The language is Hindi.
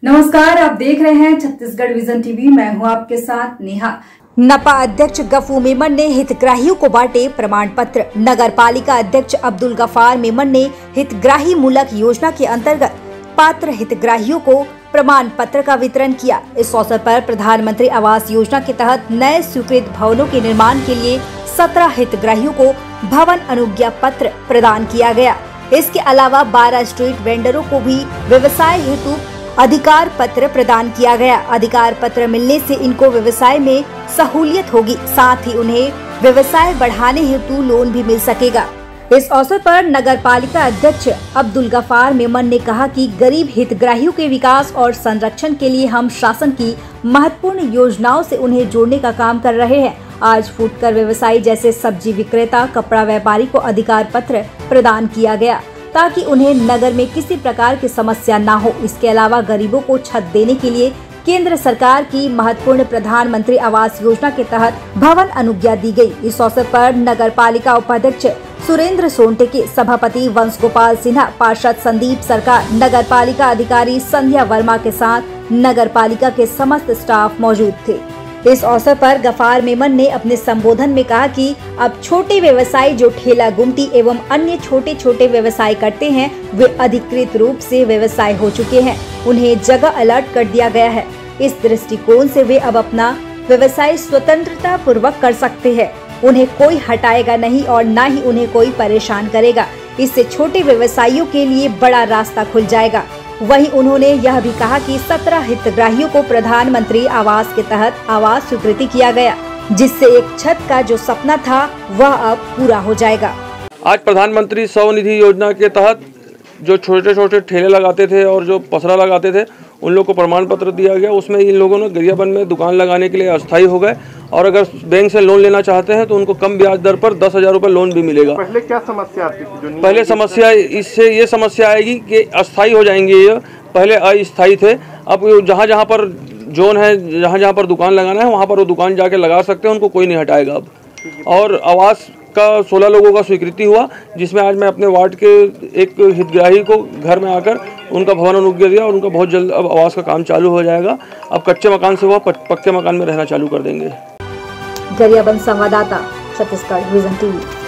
नमस्कार, आप देख रहे हैं छत्तीसगढ़ विजन टीवी। मैं हूं आपके साथ नेहा। नपा अध्यक्ष गफू मेमन ने हितग्राहियों को बांटे प्रमाण पत्र। नगर पालिका अध्यक्ष अब्दुल गफार मेमन ने हितग्राही मूलक योजना के अंतर्गत पात्र हितग्राहियों को प्रमाण पत्र का वितरण किया। इस अवसर पर प्रधानमंत्री आवास योजना के तहत नए स्वीकृत भवनों के निर्माण के लिए 17 हितग्राहियों को भवन अनुज्ञा पत्र प्रदान किया गया। इसके अलावा 12 स्ट्रीट वेंडरों को भी व्यवसाय हेतु अधिकार पत्र प्रदान किया गया। अधिकार पत्र मिलने से इनको व्यवसाय में सहूलियत होगी, साथ ही उन्हें व्यवसाय बढ़ाने हेतु लोन भी मिल सकेगा। इस अवसर पर नगर पालिका अध्यक्ष अब्दुल गफार मेमन ने कहा कि गरीब हितग्राहियों के विकास और संरक्षण के लिए हम शासन की महत्वपूर्ण योजनाओं से उन्हें जोड़ने का काम कर रहे हैं। आज फुटकर व्यवसायी जैसे सब्जी विक्रेता, कपड़ा व्यापारी को अधिकार पत्र प्रदान किया गया ताकि उन्हें नगर में किसी प्रकार की समस्या न हो। इसके अलावा गरीबों को छत देने के लिए केंद्र सरकार की महत्वपूर्ण प्रधानमंत्री आवास योजना के तहत भवन अनुज्ञा दी गई। इस अवसर पर नगर पालिका उपाध्यक्ष सुरेंद्र सोनटेके, सभापति वंश गोपाल सिन्हा, पार्षद संदीप सरकार, नगर पालिका अधिकारी संध्या वर्मा के साथ नगर पालिका के समस्त स्टाफ मौजूद थे। इस अवसर पर गफार मेमन ने अपने संबोधन में कहा कि अब छोटे व्यवसायी जो ठेला गुमटी एवं अन्य छोटे छोटे व्यवसाय करते हैं, वे अधिकृत रूप से व्यवसाय हो चुके हैं। उन्हें जगह अलर्ट कर दिया गया है। इस दृष्टिकोण से वे अब अपना व्यवसाय स्वतंत्रता पूर्वक कर सकते हैं। उन्हें कोई हटाएगा नहीं और न ही उन्हें कोई परेशान करेगा। इससे छोटे व्यवसायियों के लिए बड़ा रास्ता खुल जाएगा। वहीं उन्होंने यह भी कहा कि 17 हितग्राहियों को प्रधानमंत्री आवास के तहत आवास स्वीकृति किया गया, जिससे एक छत का जो सपना था वह अब पूरा हो जाएगा। आज प्रधानमंत्री स्वनिधि योजना के तहत जो छोटे छोटे ठेले लगाते थे और जो पसरा लगाते थे, उन लोगों को प्रमाण पत्र दिया गया। उसमें इन लोगों ने गरियाबंद में दुकान लगाने के लिए अस्थायी हो गए और अगर बैंक से लोन लेना चाहते हैं तो उनको कम ब्याज दर पर 10,000 रुपये लोन भी मिलेगा। पहले क्या समस्या आती थी? पहले समस्या इससे ये समस्या आएगी कि अस्थायी हो जाएंगे, ये पहले अस्थायी थे। अब जहाँ जहाँ पर जोन है, जहाँ जहाँ पर दुकान लगाना है, वहाँ पर वो दुकान जाके लगा सकते हैं, उनको कोई नहीं हटाएगा अब। और आवास का 16 लोगों का स्वीकृति हुआ, जिसमें आज मैं अपने वार्ड के एक हितग्राही को घर में आकर उनका भवन अनुज्ञा दिया और उनका बहुत जल्द अब आवास का काम चालू हो जाएगा। अब कच्चे मकान से वह पक्के मकान में रहना चालू कर देंगे। गरियाबंद संवाददाता, छत्तीसगढ़ विजन टीवी।